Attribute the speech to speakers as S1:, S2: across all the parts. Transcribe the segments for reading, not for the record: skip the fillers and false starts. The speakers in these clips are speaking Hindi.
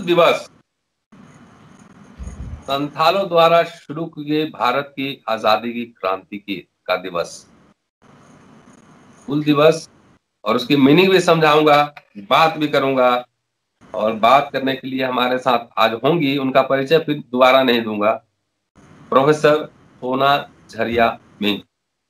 S1: दिवस संथालों द्वारा शुरू की गई भारत की आजादी की क्रांति की का दिवस। हूल दिवस और उसकी मीनिंग भी समझाऊंगा, बात भी करूंगा, और बात करने के लिए हमारे साथ आज होंगी, उनका परिचय फिर दोबारा नहीं दूंगा, प्रोफेसर सोना झरिया मिंज।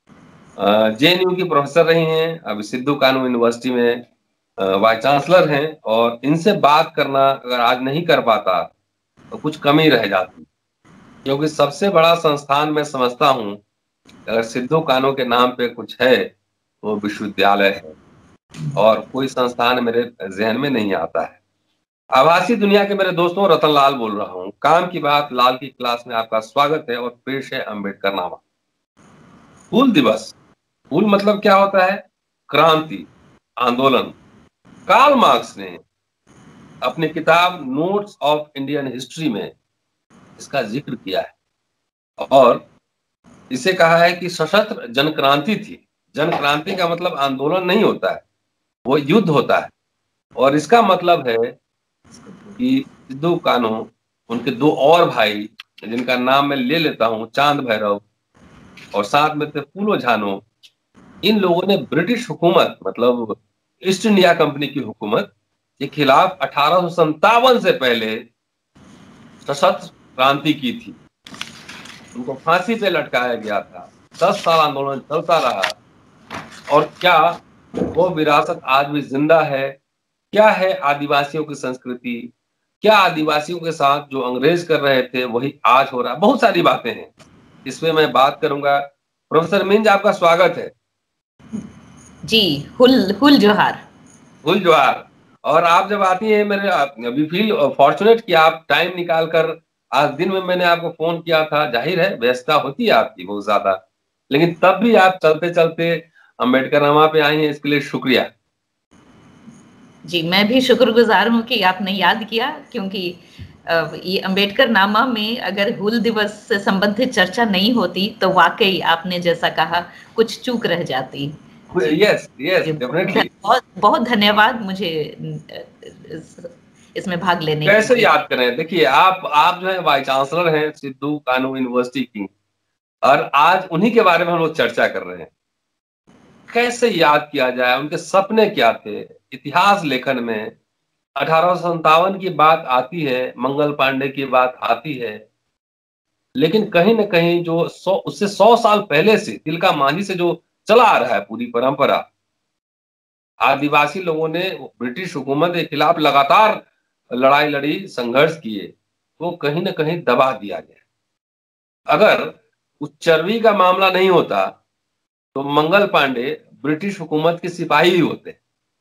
S1: जेएनयू की प्रोफेसर रही हैं, अभी सिद्धू कानू यूनिवर्सिटी में वाइस चांसलर हैं, और इनसे बात करना अगर आज नहीं कर पाता तो कुछ कमी रह जाती, क्योंकि सबसे बड़ा संस्थान मैं समझता हूं अगर सिद्धू कानू के नाम पे कुछ है तो वो विश्वविद्यालय है, और कोई संस्थान मेरे जहन में नहीं आता है। आभासी दुनिया के मेरे दोस्तों, रतन लाल बोल रहा हूँ। काम की बात लाल की क्लास में आपका स्वागत है, और पेश है अम्बेडकर नामा। हूल दिवस, हूल मतलब क्या होता है? क्रांति, आंदोलन। कार्ल मार्क्स ने अपनी किताब नोट्स ऑफ इंडियन हिस्ट्री में इसका जिक्र किया है, और इसे कहा है कि सशस्त्र जनक्रांति थी। जनक्रांति का मतलब आंदोलन नहीं होता है, वो युद्ध होता है। और इसका मतलब है कि सिद्धू कान्हू, उनके दो और भाई जिनका नाम मैं ले लेता हूं, चांद भैरव, और साथ में थे फूलो झानो, इन लोगों ने ब्रिटिश हुकूमत मतलब ईस्ट इंडिया कंपनी की हुकूमत के खिलाफ 1857 से पहले सशस्त्र क्रांति की थी। उनको फांसी पे लटकाया गया था। 10 साल आंदोलन चलता रहा, और क्या वो विरासत आज भी जिंदा है? क्या है आदिवासियों की संस्कृति? क्या आदिवासियों के साथ जो अंग्रेज कर रहे थे वही आज हो रहा है? बहुत सारी बातें हैं, इसमें मैं बात करूंगा। प्रोफेसर मिंज, आपका स्वागत है
S2: जी। हुल हुल जोहार।
S1: हुल जोहार। और आप जब आती हैं, मेरे अभी फील फॉर्चुनेट कि आप टाइम निकाल कर आज दिन में मैंने आपको फोन किया था। जाहिर है व्यस्तता होती है आपकी बहुत ज्यादा, लेकिन तब भी आप चलते चलते अम्बेडकर नामा पे आई हैं, इसके लिए शुक्रिया।
S2: जी, मैं भी शुक्रगुजार हूँ कि आपने याद किया, क्योंकि ये अम्बेडकर नामा में अगर हूल दिवस से संबंधित चर्चा नहीं होती तो वाकई आपने जैसा कहा कुछ चूक रह जाती।
S1: Yes yes, definitely.
S2: बहुत बहुत धन्यवाद मुझे इसमें भाग लेने के लिए।
S1: कैसे याद करें? देखिए, आप जो है वाइस चांसलर हैं सिद्धू कानू यूनिवर्सिटी की, और आज उन्हीं के बारे में हम लोग चर्चा कर रहे हैं। कैसे याद किया जाए? उनके सपने क्या थे? इतिहास लेखन में 1857 की बात आती है, मंगल पांडे की बात आती है, लेकिन कहीं न कहीं जो उससे 100 साल पहले से तिलका मांझी से जो चला आ रहा है पूरी परंपरा, आदिवासी लोगों ने ब्रिटिश हुकूमत के खिलाफ लगातार लड़ाई लड़ी, संघर्ष किए, वो कहीं न कहीं दबा दिया गया। अगर उस चरबी का मामला नहीं होता तो मंगल पांडे ब्रिटिश हुकूमत के सिपाही ही होते।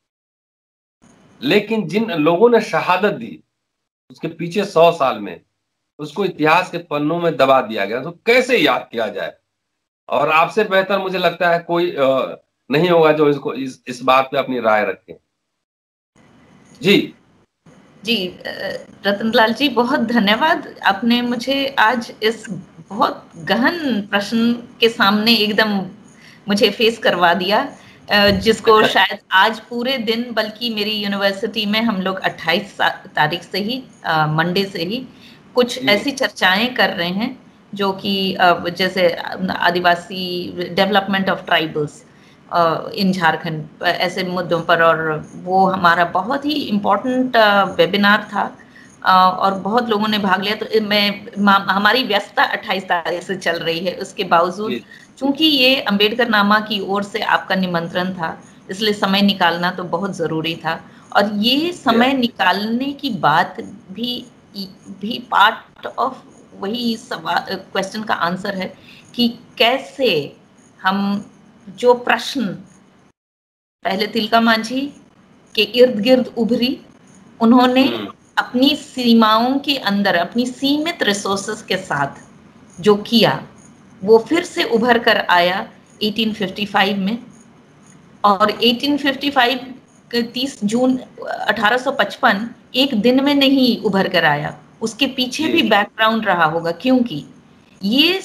S1: लेकिन जिन लोगों ने शहादत दी उसके पीछे 100 साल में, उसको इतिहास के पन्नों में दबा दिया गया। तो कैसे याद किया जाए? और आपसे बेहतर मुझे लगता है कोई नहीं होगा जो इसको इस बात पे अपनी राय रखे। जी
S2: जी, रतनलाल जी, बहुत धन्यवाद। आपने मुझे आज इस बहुत गहन प्रश्न के सामने एकदम मुझे फेस करवा दिया, जिसको शायद आज पूरे दिन, बल्कि मेरी यूनिवर्सिटी में हम लोग 28 तारीख से ही, मंडे से ही कुछ ऐसी चर्चाएं कर रहे हैं जो कि जैसे Adivasi development of tribals in Jharkhand, ऐसे मुद्दों पर, और वो हमारा बहुत ही इम्पोर्टेंट वेबिनार था, और बहुत लोगों ने भाग लिया। तो हमारी व्यस्तता 28 तारीख से चल रही है, उसके बावजूद चूंकि ये अम्बेडकर नामा की ओर से आपका निमंत्रण था, इसलिए समय निकालना तो बहुत ज़रूरी था। और ये समय निकालने की बात भी पार्ट ऑफ वही सवाल, क्वेश्चन का आंसर है कि कैसे हम जो प्रश्न पहले तिलका मांझी के इर्द गिर्द उभरी, उन्होंने अपनी सीमाओं के अंदर, अपनी सीमित रिसोर्सेस के साथ जो किया, वो फिर से उभर कर आया 1855 में। और 1855 30 जून 1855 एक दिन में नहीं उभर कर आया, उसके पीछे भी बैकग्राउंड रहा होगा, क्योंकि ये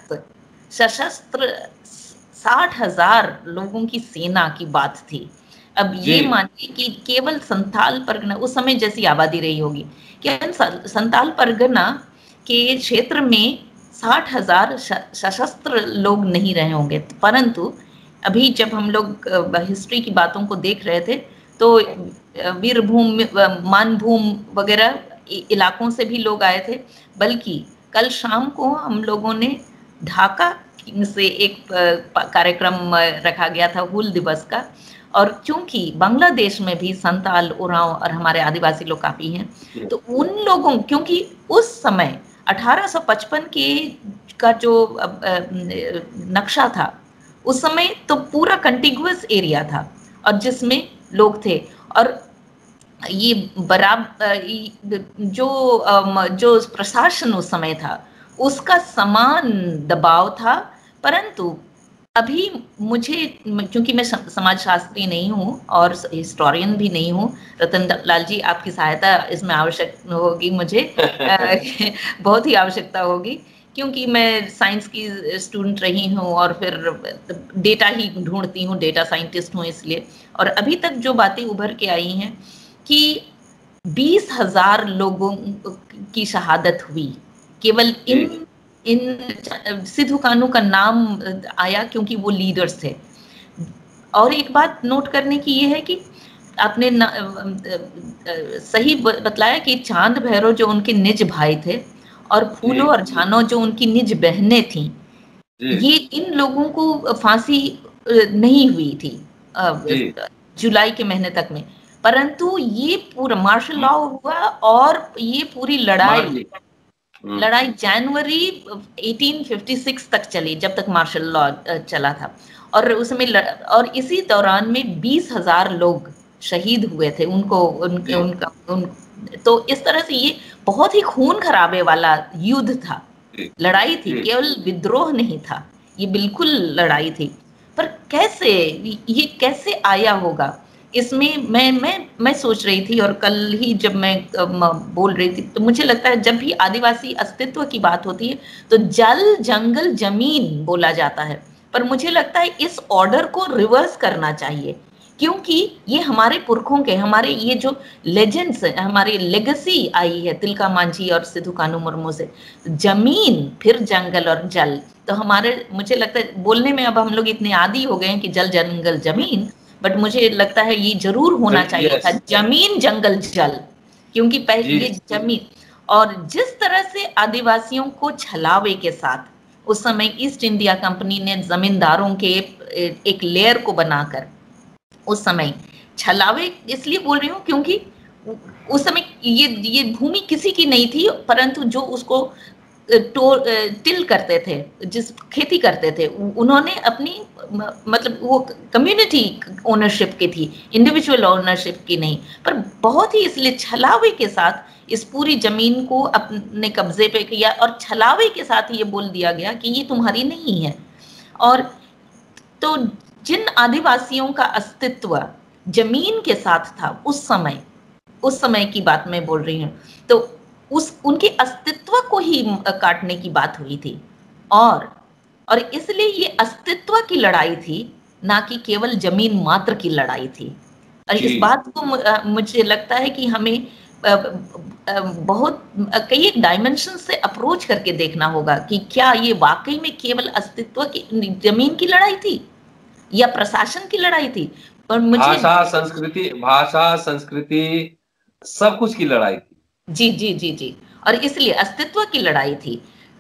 S2: सशस्त्र 60,000 लोगों की सेना की बात थी, अब ये मानिए कि केवल संथाल परगना उस समय जैसी आबादी रही होगी, केवल संथाल परगना के क्षेत्र में 60,000 सशस्त्र लोग नहीं रहे होंगे, परंतु अभी जब हम लोग हिस्ट्री की बातों को देख रहे थे तो वीरभूम, मानभूम वगैरह इलाकों से भी लोग आए थे। बल्कि कल शाम को हम लोगों ने ढाका से एक कार्यक्रम रखा गया था हूल दिवस का, और क्योंकि बांग्लादेश में भी संताल, उरांव और हमारे आदिवासी लोग काफी हैं, तो उन लोगों, क्योंकि उस समय 1855 का जो नक्शा था, उस समय तो पूरा कंटिगुअस एरिया था और जिसमें लोग थे, और ये जो प्रशासन उस समय था उसका समान दबाव था। परंतु अभी मुझे, क्योंकि मैं समाजशास्त्री नहीं हूँ और हिस्टोरियन भी नहीं हूँ, रतन लाल जी आपकी सहायता इसमें आवश्यक होगी मुझे बहुत ही आवश्यकता होगी, क्योंकि मैं साइंस की स्टूडेंट रही हूँ और फिर डेटा ही ढूंढती हूँ, डेटा साइंटिस्ट हूँ इसलिए। और अभी तक जो बातें उभर के आई हैं कि 20,000 लोगों की शहादत हुई केवल इन सिद्धू कान्हू का नाम आया क्योंकि वो लीडर्स थे। और एक बात नोट करने की ये है कि आपने सही बतलाया कि चांद भैरव जो उनके निज भाई थे और फूलो और झानो जो उनकी निज बहनें थीं, ये इन लोगों को फांसी नहीं हुई थी जुलाई के महीने तक में, परंतु ये पूरा मार्शल लॉ हुआ और ये पूरी लड़ाई जनवरी 1856 तक चली, जब तक मार्शल लॉ चला था। और उसमें और इसी दौरान में 20,000 लोग शहीद हुए थे, तो इस तरह से ये बहुत ही खून खराबे वाला युद्ध था, लड़ाई थी, केवल विद्रोह नहीं था, ये बिल्कुल लड़ाई थी। पर कैसे ये कैसे आया होगा, इसमें मैं सोच रही थी, और कल ही जब मैं बोल रही थी तो मुझे लगता है जब भी आदिवासी अस्तित्व की बात होती है तो जल, जंगल, जमीन बोला जाता है, पर मुझे लगता है इस ऑर्डर को रिवर्स करना चाहिए, क्योंकि ये हमारे पुरखों के, हमारे ये जो लेजेंड्स, हमारी लेगेसी आई है तिलका मांझी और सिद्धू कान्हू मुर्मू से, जमीन फिर जंगल और जल, तो हमारे, मुझे लगता है बोलने में अब हम लोग इतने आदी हो गए हैं कि जल, जंगल, जमीन, बट मुझे लगता है ये जरूर होना चाहिए था जमीन, जंगल, जल, क्योंकि पहले ये जमीन। और जिस तरह से आदिवासियों को छलावे के साथ उस समय ईस्ट इंडिया कंपनी ने जमींदारों के एक लेयर को बनाकर, उस समय छलावे इसलिए बोल रही हूँ क्योंकि उस समय ये भूमि किसी की नहीं थी, परंतु जो उसको टिल करते थे, जिस खेती करते थे, उन्होंने अपनी, मतलब वो कम्युनिटी ओनरशिप की थी, इंडिविजुअल ओनरशिप की नहीं, पर बहुत ही इसलिए छलावे के साथ इस पूरी जमीन को अपने कब्जे पे किया और छलावे के साथ ये बोल दिया गया कि ये तुम्हारी नहीं है। और तो जिन आदिवासियों का अस्तित्व जमीन के साथ था उस समय की बात मैं बोल रही हूँ, तो उनके अस्तित्व को ही काटने की बात हुई थी, और इसलिए ये अस्तित्व की लड़ाई थी, ना कि केवल जमीन मात्र की लड़ाई थी। और इस बात को मुझे लगता है कि हमें बहुत कई एक डायमेंशन से अप्रोच करके देखना होगा कि क्या ये वाकई में केवल अस्तित्व की, जमीन की लड़ाई थी या प्रशासन की लड़ाई थी। पर मुझे
S1: भाषा संस्कृति सब कुछ की लड़ाई थी।
S2: जी जी जी जी, और इसलिए अस्तित्व की लड़ाई थी,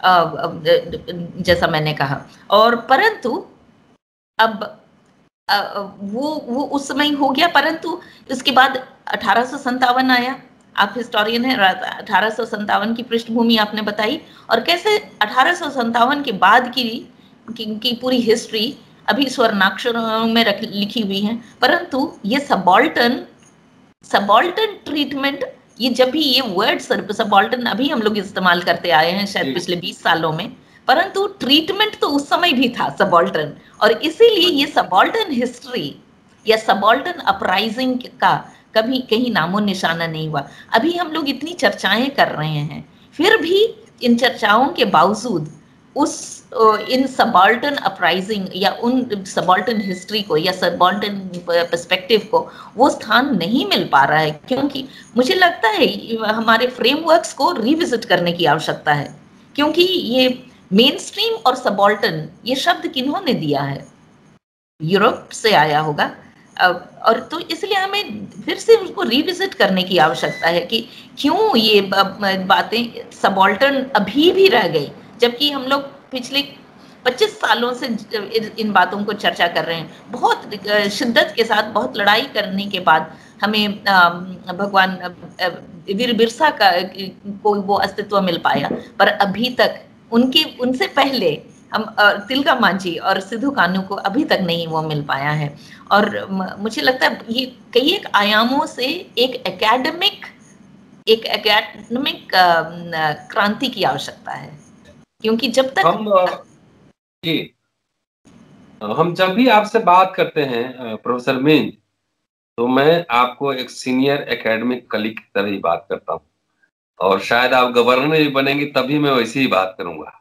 S2: जैसा मैंने कहा। और परंतु अब वो उस समय हो गया, परंतु उसके बाद 1857 आया। आप हिस्टोरियन हैं, 1857 की पृष्ठभूमि आपने बताई, और कैसे 1857 के बाद की पूरी हिस्ट्री अभी स्वर्णाक्षरों में लिखी हुई है, परंतु ये सबाल्टर्न ट्रीटमेंट, ये जब भी ये वर्ड सबाल्टर्न अभी हम लोग इस्तेमाल करते आए हैं शायद पिछले 20 सालों में, परंतु ट्रीटमेंट तो उस समय भी था सबाल्टर्न, और इसीलिए ये सबाल्टर्न हिस्ट्री या सबाल्टर्न अपराइजिंग का कभी कहीं नामो निशाना नहीं हुआ। अभी हम लोग इतनी चर्चाएं कर रहे हैं, फिर भी इन चर्चाओं के बावजूद उस इन सबाल्टन अपराइजिंग या उन सबाल्टन हिस्ट्री को या सबाल्टन पर्सपेक्टिव को वो स्थान नहीं मिल पा रहा है, क्योंकि मुझे लगता है हमारे फ्रेमवर्क्स को रिविजिट करने की आवश्यकता है। क्योंकि ये मेन स्ट्रीम और सबाल्टन ये शब्द किन्होंने दिया है? यूरोप से आया होगा, और तो इसलिए हमें फिर से उसको रिविजिट करने की आवश्यकता है कि क्यों ये बातें सबाल्टर्न अभी भी रह गई, जबकि हम लोग पिछले 25 सालों से इन बातों को चर्चा कर रहे हैं। बहुत शिद्दत के साथ, बहुत लड़ाई करने के बाद हमें भगवान वीर बिरसा का को वो अस्तित्व मिल पाया, पर अभी तक उनसे पहले हम तिलका मांझी और सिद्धू कान्हू को अभी तक नहीं वो मिल पाया है। और मुझे लगता है ये कई एक आयामों से एक एकेडमिक क्रांति की आवश्यकता है, क्योंकि जब तक
S1: हम जब भी आपसे बात करते हैं प्रोफेसर मिंज, तो मैं आपको एक सीनियर एकेडमिक कलीग की तरह ही बात करता हूँ, और शायद आप गवर्नर भी बनेंगे तभी मैं वैसे ही बात करूंगा,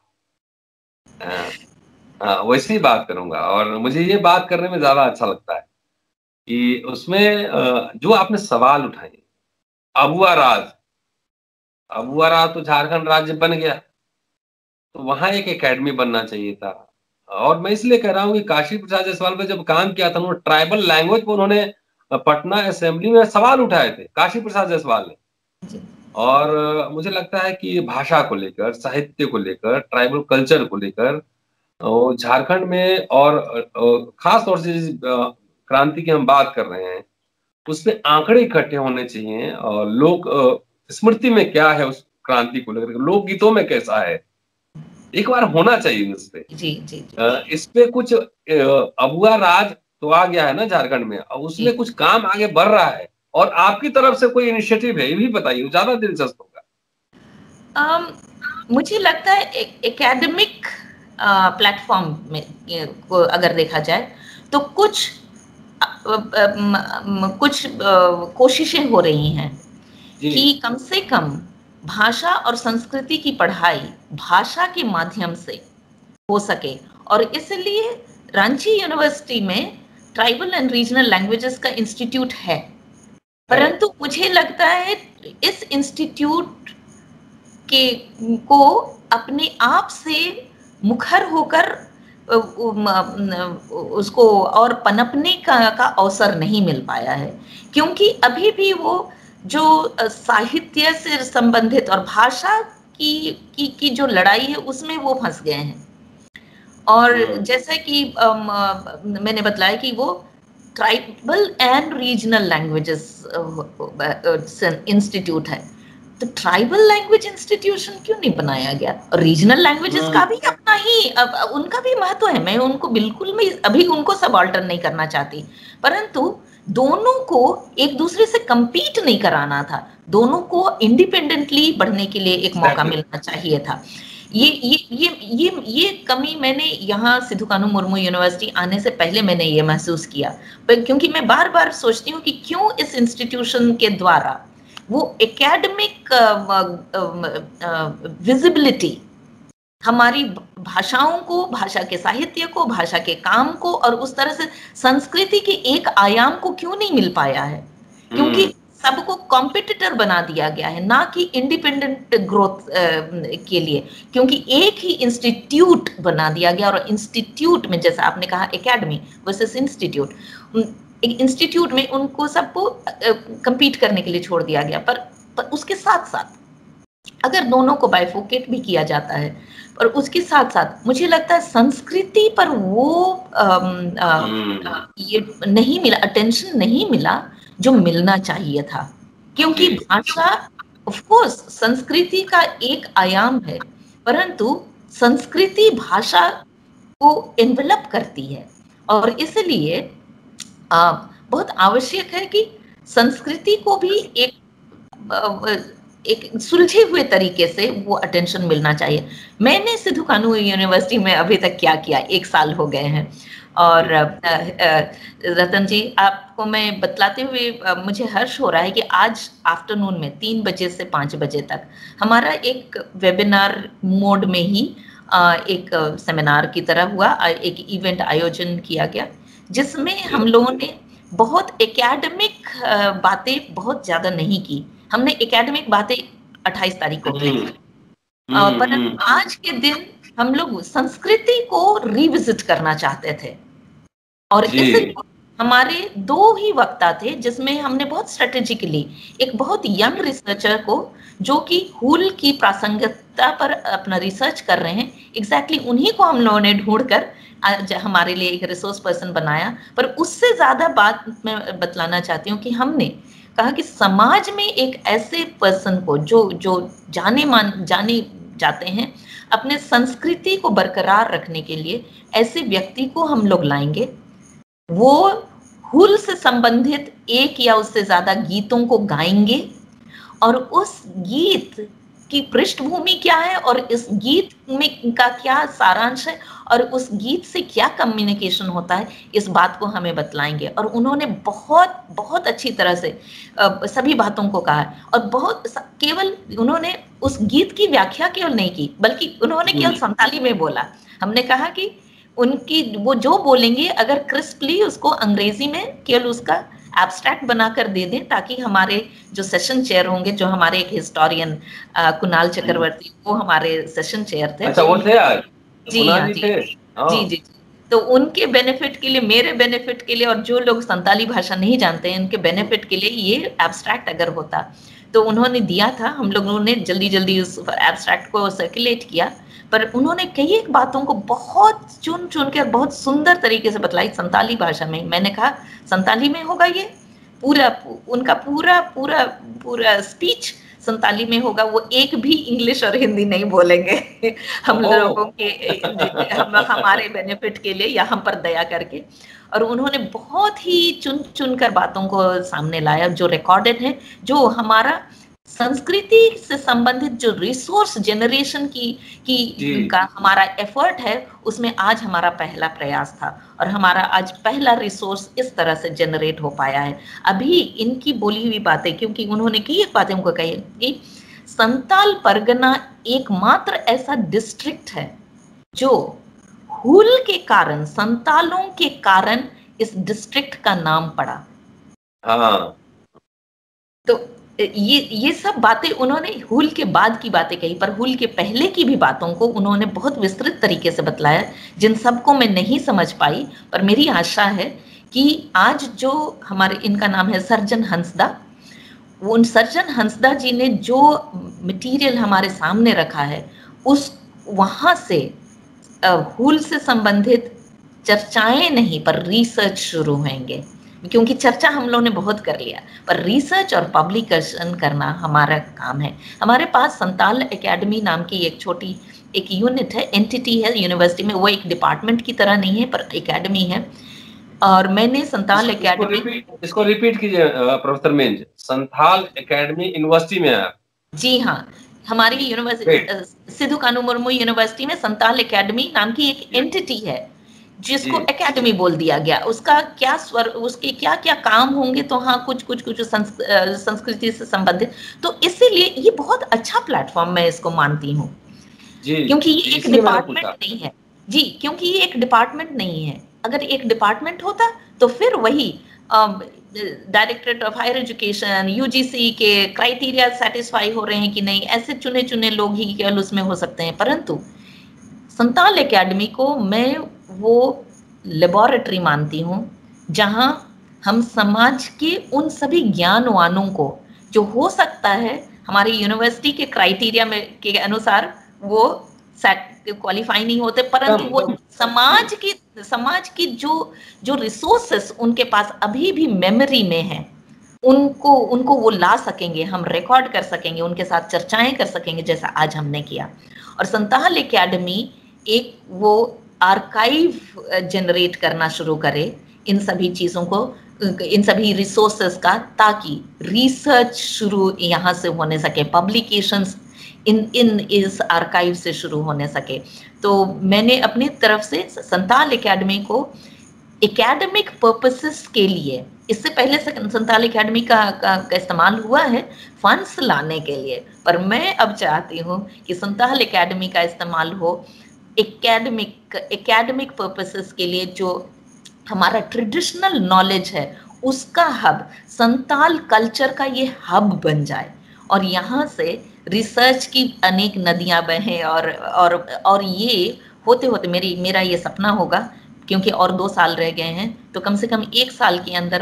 S1: वैसे ही बात करूंगा। और मुझे ये बात करने में ज्यादा अच्छा लगता है कि उसमें जो आपने सवाल उठाए, अबुआ राज तो झारखंड राज्य बन गया, तो वहां एक एकेडमी बनना चाहिए था। और मैं इसलिए कह रहा हूँ कि काशी प्रसाद जायसवाल पे जब काम किया था, उन्होंने ट्राइबल लैंग्वेज पर उन्होंने पटना असेंबली में सवाल उठाए थे, काशी प्रसाद जायसवाल ने। और मुझे लगता है कि भाषा को लेकर, साहित्य को लेकर, ट्राइबल कल्चर को लेकर झारखंड में, और खास तौर से जिस क्रांति की हम बात कर रहे हैं, उसमें आंकड़े इकट्ठे होने चाहिए, और लोक स्मृति में क्या है उस क्रांति को लेकर, लोकगीतों में कैसा है, एक बार होना चाहिए इस पे। इस पे कुछ अबुआ राज तो आ गया है ना झारखंड में, और उसमें कुछ काम आगे बढ़ रहा है, और आपकी तरफ से कोई इनिशिएटिव है, ये भी बताइए, ज्यादा दिलचस्प होगा।
S2: मुझे लगता है एकेडमिक प्लेटफॉर्म में को अगर देखा जाए तो कुछ कोशिशें हो रही हैं कि कम से कम भाषा और संस्कृति की पढ़ाई भाषा के माध्यम से हो सके, और इसलिए रांची यूनिवर्सिटी में ट्राइबल एंड रीजनल लैंग्वेजेस का इंस्टीट्यूट है। परंतु मुझे लगता है इस इंस्टीट्यूट को अपने आप से मुखर होकर उसको और पनपने का अवसर नहीं मिल पाया है, क्योंकि अभी भी वो जो साहित्य से संबंधित और भाषा की जो लड़ाई है उसमें वो फंस गए हैं। और जैसा कि मैंने बताया कि वो tribal and regional languages institute है, तो ट्राइबल लैंग्वेज इंस्टीट्यूशन क्यों नहीं बनाया गया? रीजनल लैंग्वेजेस का भी अपना ही उनका भी महत्व है, मैं उनको बिल्कुल में अभी उनको सबाल्टर्न नहीं करना चाहती, परंतु दोनों को एक दूसरे से compete नहीं कराना था, दोनों को इंडिपेंडेंटली बढ़ने के लिए एक मौका मिलना चाहिए था। ये कमी मैंने यहाँ सिद्धू कान्हू मुर्मू यूनिवर्सिटी आने से पहले मैंने ये महसूस किया, क्योंकि मैं बार बार सोचती हूँ कि क्यों इस इंस्टीट्यूशन के द्वारा वो एकेडमिक विजिबिलिटी हमारी भाषाओं को, भाषा के साहित्य को, भाषा के काम को और उस तरह से संस्कृति के एक आयाम को क्यों नहीं मिल पाया है? क्योंकि सबको कॉम्पिटिटर बना दिया गया है, ना कि इंडिपेंडेंट ग्रोथ के लिए, क्योंकि एक ही इंस्टीट्यूट बना दिया गया, और इंस्टीट्यूट में जैसा आपने कहा एकेडमी वर्सेस इंस्टीट्यूट, एक इंस्टीट्यूट में उनको सबको compete करने के लिए छोड़ दिया गया। पर उसके साथ साथ अगर दोनों को बाइफोकेट भी किया जाता है, और उसके साथ साथ मुझे लगता है संस्कृति पर वो ये नहीं मिला, अटेंशन नहीं मिला जो मिलना चाहिए था, क्योंकि भाषा ऑफ कोर्स संस्कृति का एक आयाम है, परंतु संस्कृति भाषा को एनवेलप करती है, और इसलिए बहुत आवश्यक है कि संस्कृति को भी एक सुलझे हुए तरीके से वो अटेंशन मिलना चाहिए। मैंने सिद्धू कान्हू यूनिवर्सिटी में अभी तक क्या किया, 1 साल हो गए हैं, और रतन जी आपको मैं बतलाते हुए मुझे हर्ष हो रहा है कि आज आफ्टरनून में 3 बजे से 5 बजे तक हमारा एक वेबिनार मोड में ही एक सेमिनार की तरह हुआ, एक इवेंट आयोजन किया गया, जिसमें हम लोगों ने बहुत एकेडमिक बातें बहुत ज्यादा नहीं की। हमने एकेडमिक बातें 28 तारीख को की, पर आज के दिन हम लोग संस्कृति को रिविजिट करना चाहते थे, और इसलिए हमारे 2 ही वक्ता थे, जिसमें हमने बहुत स्ट्रेटेजिकली एक बहुत यंग रिसर्चर को, जो कि हूल की प्रासंगिकता पर अपना रिसर्च कर रहे हैं, एग्जैक्टली उन्हीं को हम लोगों ने ढूंढकर आज हमारे लिए एक रिसोर्स पर्सन बनाया। पर उससे ज्यादा बात मैं बतलाना चाहती हूँ कि हमने कहा कि समाज में एक ऐसे पर्सन को जो जाने जाते हैं, अपने संस्कृति को बरकरार रखने के लिए ऐसे व्यक्ति को हम लोग लाएंगे। वो हुल से संबंधित एक या उससे ज्यादा गीतों को गाएंगे, और उस गीत की पृष्ठभूमि क्या है और इस गीत में का क्या सारांश है और उस गीत से क्या कम्युनिकेशन होता है, इस बात को हमें बतलाएंगे। और उन्होंने बहुत बहुत अच्छी तरह से सभी बातों को कहा, और बहुत केवल उन्होंने उस गीत की व्याख्या केवल नहीं की, बल्कि उन्होंने केवल संताली में बोला। हमने कहा कि उनकी वो जो बोलेंगे अगर क्रिस्पली उसको अंग्रेजी में केवल उसका एब्स्ट्रैक्ट बनाकर दे दें, ताकि हमारे जो सेशन चेयर होंगे, जो हमारे एक हिस्टोरियन कुणाल चक्रवर्ती, वो हमारे सेशन चेयर थे।
S1: अच्छा, वो थे यार?
S2: जी हाँ, जी जी। तो उनके बेनिफिट के लिए, मेरे बेनिफिट के लिए, और जो लोग संताली भाषा नहीं जानते हैं उनके बेनिफिट के लिए ये एब्स्ट्रैक्ट अगर होता तो उन्होंने दिया था। हम लोगों ने जल्दी जल्दी उस एब्स्ट्रैक्ट को सर्कुलेट किया, पर उन्होंने कई एक बातों को बहुत चुन चुन के बहुत सुंदर तरीके से बतलाई संताली भाषा में। मैंने कहा संताली में होगा, ये पूरा उनका पूरा पूरा पूरा स्पीच संताली में होगा, वो एक भी इंग्लिश और हिंदी नहीं बोलेंगे हम लोगों के हमारे बेनिफिट के लिए या हम पर दया करके। और उन्होंने बहुत ही चुन चुन कर बातों को सामने लाया, जो रिकॉर्डेड है, जो हमारा संस्कृति से संबंधित जो रिसोर्स जनरेशन की का हमारा एफर्ट है, उसमें आज हमारा पहला प्रयास था, और हमारा आज पहला रिसोर्स इस तरह से जनरेट हो पाया है। अभी इनकी बोली हुई बातें, क्योंकि उन्होंने कई एक बातें उनको कही कि संताल परगना एकमात्र ऐसा डिस्ट्रिक्ट है जो हुल के कारण, संतालों के कारण इस डिस्ट्रिक्ट का नाम पड़ा।
S1: हाँ,
S2: तो ये सब बातें उन्होंने हुल के बाद की बातें कही, पर हुल के पहले की भी बातों को उन्होंने बहुत विस्तृत तरीके से बतलाया, जिन सबको मैं नहीं समझ पाई। पर मेरी आशा है कि आज जो हमारे, इनका नाम है सर्जन हंसदा, उन सर्जन हंसदा जी ने जो मटेरियल हमारे सामने रखा है, उस वहां से हुल से संबंधित चर्चाएं नहीं पर रिसर्च शुरू होंगे, क्योंकि चर्चा हम लोगों ने बहुत कर लिया, पर रिसर्च और पब्लिकेशन करना हमारा काम है। हमारे पास संताल एकेडमी नाम की एक छोटी एक यूनिट है, एंटिटी है यूनिवर्सिटी में, वो एक डिपार्टमेंट की तरह नहीं है पर एकेडमी है। और मैंने संताल एकेडमी,
S1: इसको रिपीट कीजिए professor Minz, Santal academy university में है?
S2: जी हाँ, हमारी यूनिवर्सिटी सिद्धू कानू मुर्मू यूनिवर्सिटी में संताल एकेडमी नाम की एक एंटिटी है, जिसको एकेडमी बोल दिया गया। उसका क्या स्वर, उसके क्या क्या काम होंगे, तो हाँ कुछ संस्कृति से संबंधित। तो इसीलिए ये बहुत अच्छा प्लेटफॉर्म मैं इसको मानती हूँ, क्योंकि ये एक डिपार्टमेंट नहीं है जी, क्योंकि ये एक डिपार्टमेंट नहीं है। अगर एक डिपार्टमेंट होता तो फिर वही directorate of higher education, UGC के क्राइटेरिया सेटिस्फाई हो रहे हैं कि नहीं, ऐसे चुने चुने लोग ही केवल उसमें हो सकते हैं। परंतु संताल एकेडमी को मैं वो लेबोरेटरी मानती हूँ, जहाँ हम समाज के उन सभी ज्ञानवानों को, जो हो सकता है हमारी यूनिवर्सिटी के क्राइटेरिया में के अनुसार वो क्वालिफाई नहीं होते, परंतु वो समाज की जो रिसोर्सेस उनके पास अभी भी मेमोरी में है, उनको वो ला सकेंगे, हम रिकॉर्ड कर सकेंगे, उनके साथ चर्चाएं कर सकेंगे, जैसा आज हमने किया। और संताल एकेडमी एक वो आर्काइव जनरेट करना शुरू करे इन सभी चीजों को, इन सभी रिसोर्सेस का, ताकि रिसर्च शुरू यहाँ से होने सके, पब्लिकेशंस इस आर्काइव से शुरू होने सके। तो मैंने अपनी तरफ से संताल एकेडमी को एकेडमिक पर्पसेस के लिए, इससे पहले संताल एकेडमी का इस्तेमाल हुआ है फंड्स लाने के लिए, पर मैं अब चाहती हूँ कि संताल एकेडमी का इस्तेमाल हो एकेडमिक पर्पसेस के लिए जो हमारा ट्रेडिशनल नॉलेज है उसका हब, संताल कल्चर का ये हब बन जाए और यहाँ से रिसर्च की अनेक नदियां बहें और ये होते होते मेरा ये सपना होगा, क्योंकि और 2 साल रह गए हैं, तो कम से कम 1 साल के अंदर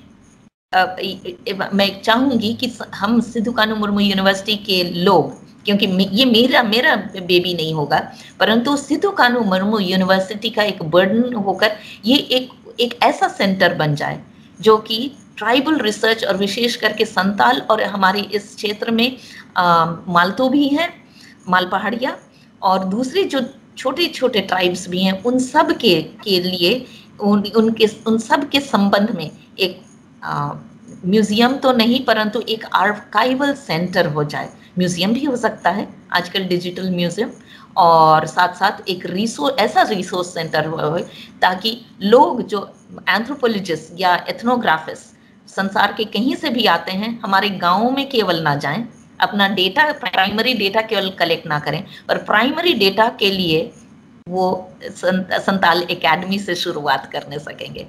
S2: मैं चाहूंगी कि हम सिद्धू कान्हू मुर्मू यूनिवर्सिटी के लोग, क्योंकि ये मेरा बेबी नहीं होगा, परंतु सिद्धू कान्हू मुर्मू यूनिवर्सिटी का एक बर्डन होकर ये एक ऐसा सेंटर बन जाए जो कि ट्राइबल रिसर्च और विशेष करके संताल और हमारे इस क्षेत्र में मालतो भी हैं, माल पहाड़िया, और दूसरी जो छोटे छोटे ट्राइब्स भी हैं, उन सब के लिए उन सब के संबंध में एक म्यूजियम तो नहीं परंतु एक आर्काइवल सेंटर हो जाए। म्यूजियम भी हो सकता है आजकल, डिजिटल म्यूजियम, और साथ साथ एक ऐसा रिसोर्स सेंटर हो ताकि लोग जो एंथ्रोपोलॉजिस्ट या एथनोग्राफिस्ट संसार के कहीं से भी आते हैं, हमारे गाँव में केवल ना जाएं, अपना डेटा, प्राइमरी डेटा केवल कलेक्ट ना करें, और प्राइमरी डेटा के लिए वो संताल एकेडमी से शुरुआत करने सकेंगे।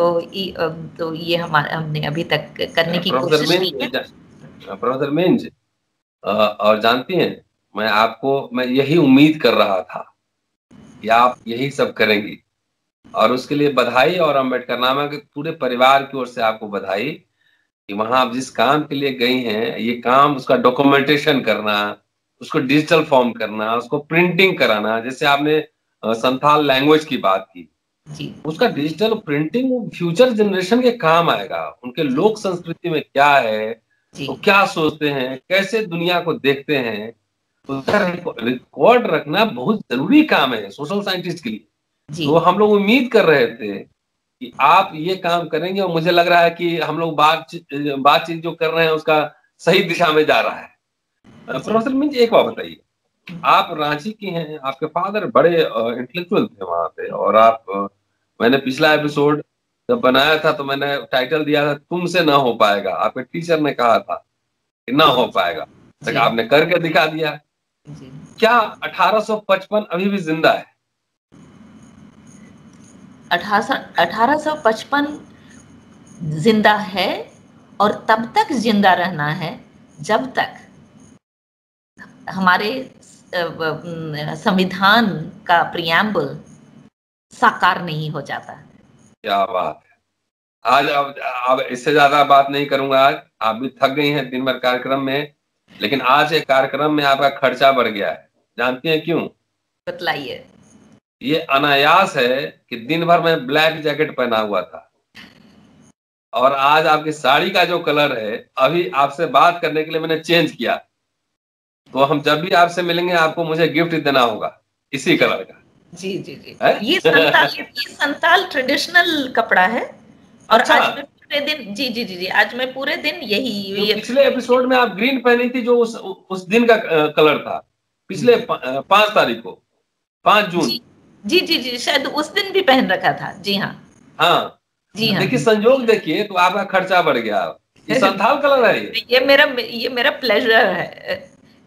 S2: तो ये हमने अभी तक करने की कोशिश की है।
S1: प्रोफेसर मिंज, और जानती हैं, मैं यही उम्मीद कर रहा था कि आप यही सब करेंगी, और उसके लिए बधाई, और अम्बेडकरनामा के पूरे परिवार की ओर से आपको बधाई कि वहां आप जिस काम के लिए गई हैं, ये काम, उसका डॉक्यूमेंटेशन करना, उसको डिजिटल फॉर्म करना, उसको प्रिंटिंग कराना, जैसे आपने संथाल लैंग्वेज की बात की
S2: जी,
S1: उसका डिजिटल प्रिंटिंग फ्यूचर जनरेशन के काम आएगा। उनके लोक संस्कृति में क्या है, वो क्या सोचते हैं, कैसे दुनिया को देखते हैं, उसका रिकॉर्ड रखना बहुत जरूरी काम है सोशल साइंटिस्ट के लिए। तो हम लोग उम्मीद कर रहे थे कि आप ये काम करेंगे, और मुझे लग रहा है कि हम लोग बातचीत जो कर रहे हैं उसका सही दिशा में जा रहा है। प्रोफेसर मिंज, एक बात बताइए, आप रांची की हैं, आपके फादर बड़े इंटेलेक्चुअल थे वहां पे, और मैंने पिछला एपिसोड जब बनाया था तो मैंने टाइटल दिया था तुमसे ना हो पाएगा। आपके टीचर ने कहा था कि ना हो पाएगा, तो आपने करके दिखा दिया। क्या 1855 अभी भी जिंदा है?
S2: 1855 जिंदा है, और तब तक जिंदा रहना है जब तक हमारे संविधान का प्रियम्बल साकार नहीं हो जाता।
S1: क्या बात है। आज अब इससे ज्यादा बात नहीं करूंगा। आज आप भी थक गई हैं दिन भर कार्यक्रम में, लेकिन आज एक कार्यक्रम में आपका खर्चा बढ़ गया है। जानती हैं क्यों?
S2: बतलाइए।
S1: ये अनायास है कि दिन भर में ब्लैक जैकेट पहना हुआ था, और आज आपकी साड़ी का जो कलर है, अभी आपसे बात करने के लिए मैंने चेंज किया, तो हम जब भी आपसे मिलेंगे आपको मुझे गिफ्ट देना होगा इसी कलर का।
S2: जी जी जी, ये संताल ट्रेडिशनल कपड़ा है, और
S1: अच्छा।
S2: आज मैं पूरे दिन, जी जी जी जी, आज मैं पूरे दिन यही
S1: पिछले एपिसोड में आप ग्रीन पहनी थी, जो उस दिन का कलर था, पिछले 5 तारीख को, 5 जून।
S2: जी जी जी, शायद उस दिन भी पहन रखा था। जी हाँ
S1: हाँ जी हाँ। देखिए, संजोग देखिए, तो आपका खर्चा बढ़ गया। ये संथाल कलर है।
S2: ये मेरा प्लेजर है।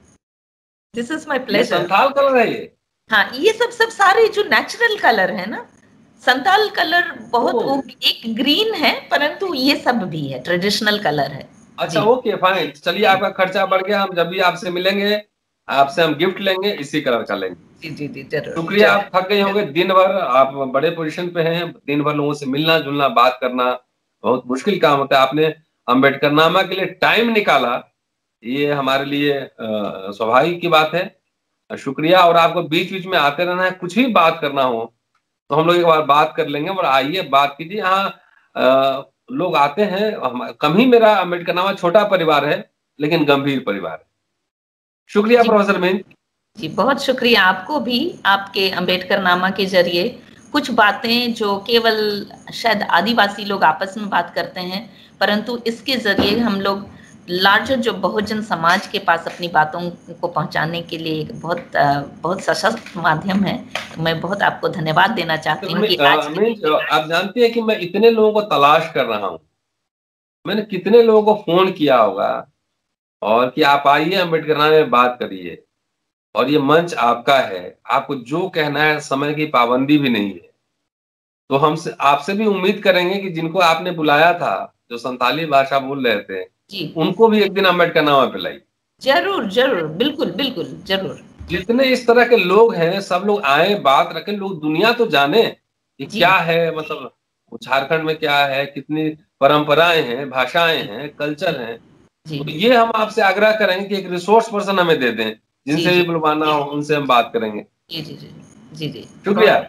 S2: This is my pleasure.
S1: Santhal colour है ये।
S2: हाँ, ये सब सारे जो नेचुरल कलर है ना, संताल कलर बहुत एक ग्रीन है, परंतु ये सब भी है, ट्रेडिशनल कलर है।
S1: अच्छा, ओके, फाइन। चलिए, आपका खर्चा बढ़ गया। हम जब भी आपसे मिलेंगे, आपसे हम गिफ्ट लेंगे, इसी कलर का लेंगे।
S2: जी जी जी, जरूर।
S1: शुक्रिया। आप थक गए होंगे दिन भर, आप बड़े पोजीशन पे हैं, दिन भर लोगों से मिलना जुलना, बात करना बहुत मुश्किल काम होता है। आपने अम्बेडकरनामा के लिए टाइम निकाला, ये हमारे लिए स्वाभाविक की बात है। शुक्रिया। और आपको बीच बीच में आते रहना है, कुछ भी बात करना हो तो हम लोग एक बार बात कर लेंगे, और आइए बात कीजिए। हाँ, लोग आते हैं, कम ही मेरा अम्बेडकरनामा छोटा परिवार है, लेकिन गंभीर परिवार है। शुक्रिया प्रोफेसर मिंज
S2: जी, बहुत शुक्रिया आपको भी। आपके अम्बेडकरनामा के जरिए कुछ बातें जो केवल शायद आदिवासी लोग आपस में बात करते हैं, परंतु इसके जरिए हम लोग लार्जर जो बहुजन समाज के पास अपनी बातों को पहुंचाने के लिए एक बहुत सशक्त माध्यम है। मैं बहुत आपको धन्यवाद देना चाहती हूँ कि
S1: आप जानती है कि मैं इतने लोगों को तलाश कर रहा हूँ। मैंने कितने लोगों को फोन किया होगा, और कि आप आइए अम्बेडकरनामा में बात करिए, और ये मंच आपका है, आपको जो कहना है, समय की पाबंदी भी नहीं है। तो हमसे आपसे भी उम्मीद करेंगे कि जिनको आपने बुलाया था, जो संथाली भाषा बोल रहे थे,
S2: जी
S1: उनको भी एक दिन अम्बेडकर नामा पिलाई।
S2: जरूर जरूर, बिल्कुल बिल्कुल जरूर।
S1: जितने इस तरह के लोग हैं, सब लोग आए, बात रखें, लोग दुनिया तो जाने कि
S2: जी
S1: क्या है, मतलब झारखंड में क्या है, कितनी परंपराएं हैं, भाषाएं
S2: जी
S1: हैं, कल्चर हैं।
S2: जी
S1: तो ये हम आपसे आग्रह करेंगे कि एक रिसोर्स पर्सन हमें दे दें,
S2: जी
S1: जिनसे
S2: जी
S1: भी बुलवाना हो उनसे हम बात करेंगे।
S2: जी जी जी जी जी बहुत
S1: शुक्रिया।